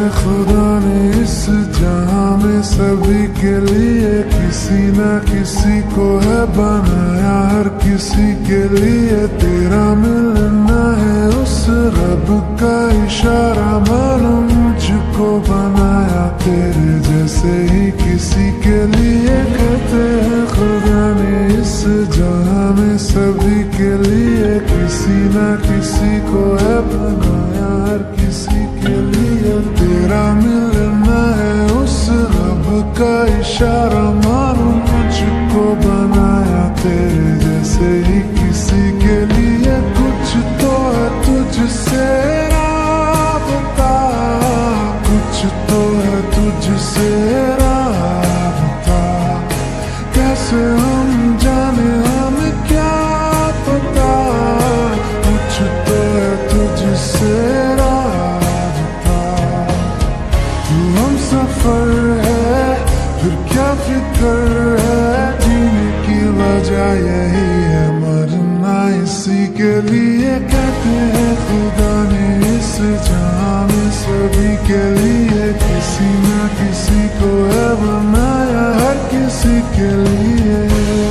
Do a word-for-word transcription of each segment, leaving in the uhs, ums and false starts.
खुदा ने इस जहां में सभी के लिए किसी ना किसी को है बनाया, हर किसी के लिए तेरा मिलना है उस रब का इशारा, मानो मुझको बनाया तेरे जैसे ही किसी के लिए। कहते हैं खुदा ने इस जहां में सभी के लिए किसी ना किसी को है बनाया, हर किसी के लिए तेरा मिलना है उस रब का इशारा, मानो मुझको बनाया तेरे जैसे ही किसी के लिए। कुछ तो है तुझसे राबता, कुछ तो है तुझसे राबता, कैसे हम जाने हमें क्या पता। कुछ तो है तुझसे राबता, तू हम सफर है फिर क्या फिक्र है, जीने की वजह यही है मरना इसी के लिए। कहते हैं खुदा ने इस जहां में सभी के लिए किसी ना किसी को है बनाया, हर किसी के लिए।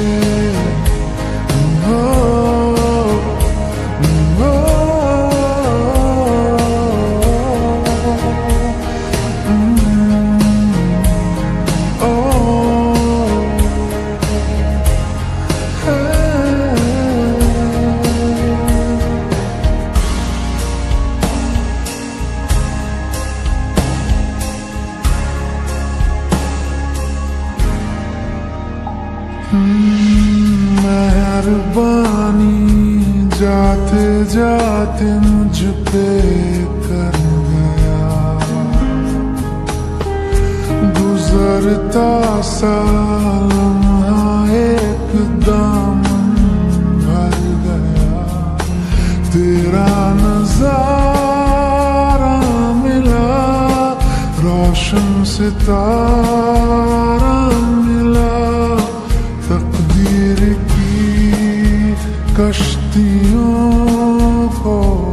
ओ, ओ, मेहरबानी जाते जाते मुझ पे कर गया, गुजरता सा लम्हा एकदम भर गया, तेरा नजारा मिला रोशन सितारा मिला, तकदीर की कश्तियों को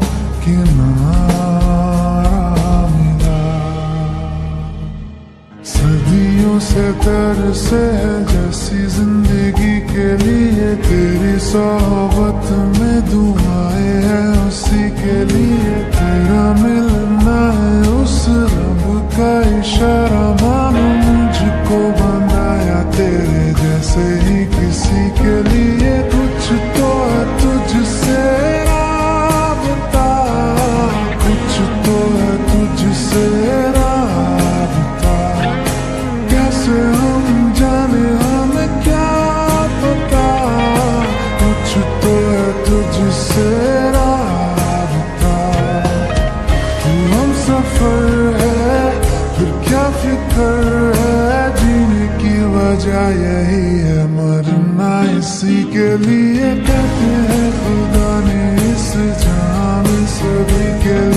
किनारा मिला। सदियों से तरसे है जैसी जिंदगी के लिए, तेरी सोहबत में दुआएं हैं उसी के लिए, तेरा मिलना है उस रब का इशारा, मानो मुझको बनाया तेरे जैसे ही किसी के लिए। कुछ तो है तुझसे राबता, कुछ तो है तुझसे राबता, कैसे हम जाने हमें क्या पता। कुछ तो है तुझसे राबता, तू हम सफर है फिर क्या फिक्र है, जीने की वजह यही है मरना इसी के लिए। कहते हैं खुदा ने इस जहां में सभी के लिए